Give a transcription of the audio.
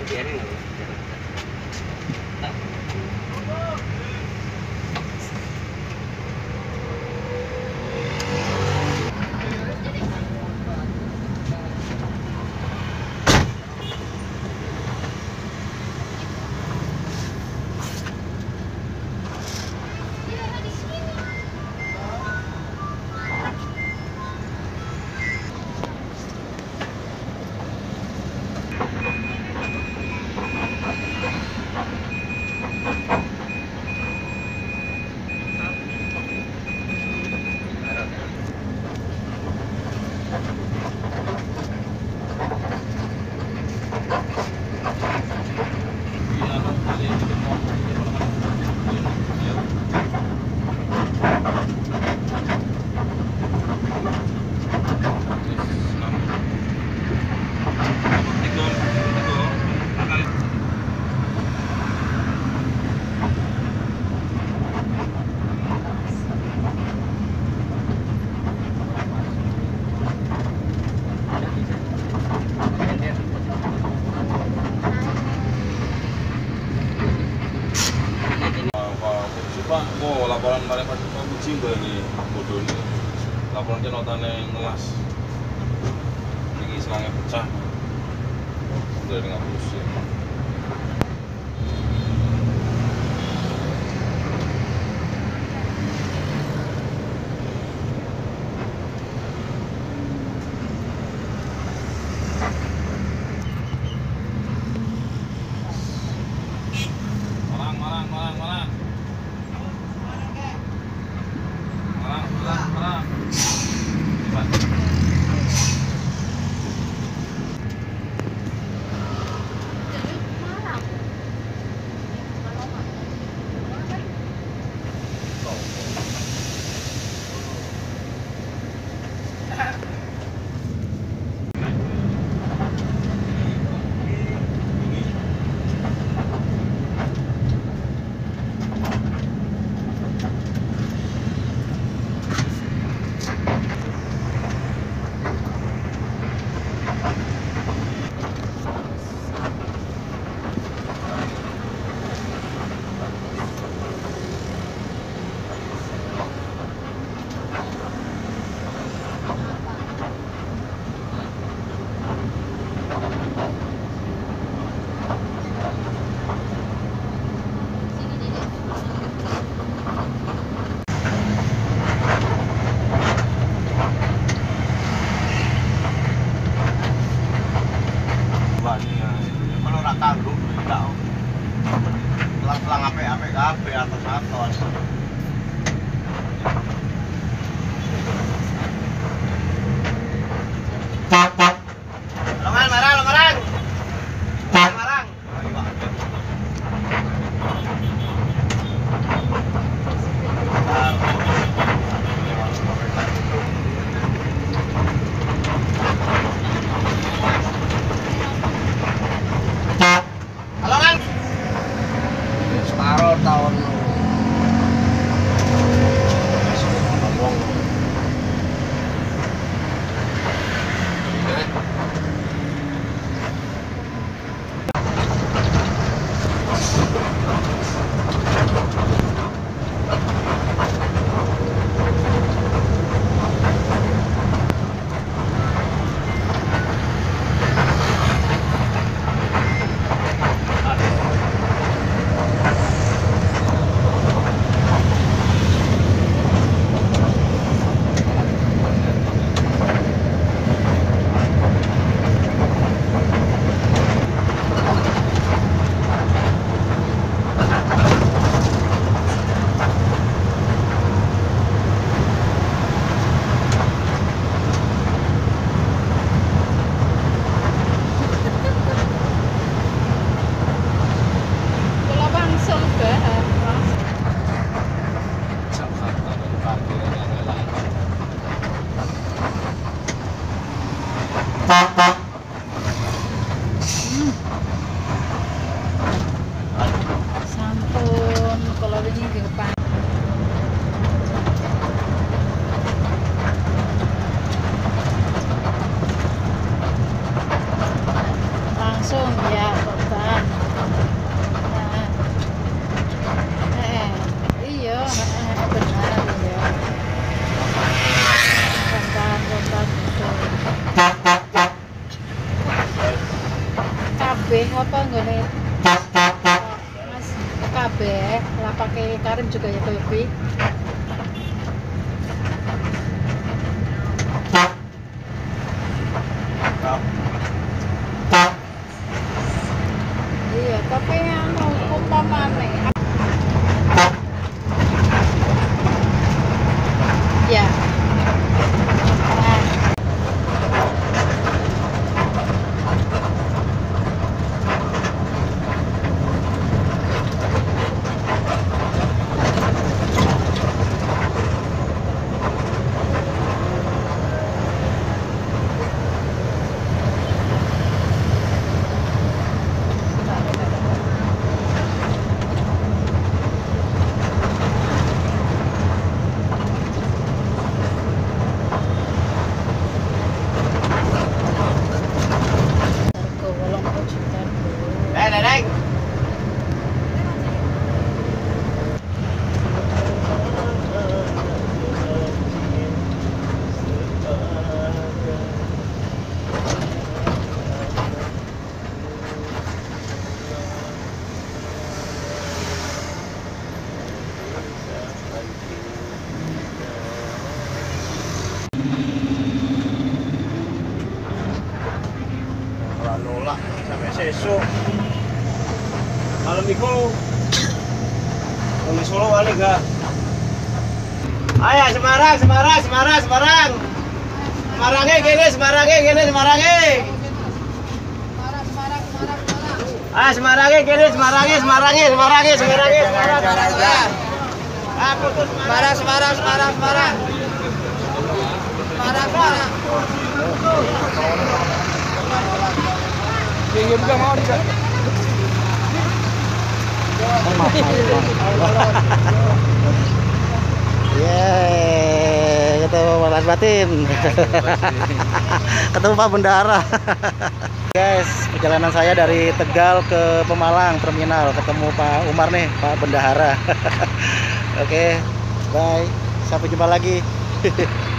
biarin. Pak, mau laporan kemarin Pak kucing ini bodoh ini. Laporan ke notanya ngelas. Ini selangnya pecah. Udah dengan pusing. Malang. Kalau rata dulu tidak selang ape kafe atas. Marang. Separuh tahun ngomong apa nggone Mas KB lah pakai Karim juga ya Tobi. Iya, tapi anu umpamane. Ya. Nah. Harga 80 juta. Neneng. Nolak sampai sesuk. Malam itu di Solo balik gak? Ayo Semarang, Semarang, Semarang, Semarang. Semarangnya gini, Semarangnya gini, Semarangnya. Ah Semarangnya gini, Semarangnya, Semarangnya, Semarangnya, Semarangnya, Semarang, Semarang. Ah putus Semarang, Semarang, Semarang, Semarang. Semarang, Semarang. Iya juga mau di Yeay, ketemu Mas Batin. Ketemu Pak Bendahara. Guys, perjalanan saya dari Tegal ke Pemalang terminal, ketemu Pak Umar nih, Pak Bendahara. Oke, bye. Sampai jumpa lagi.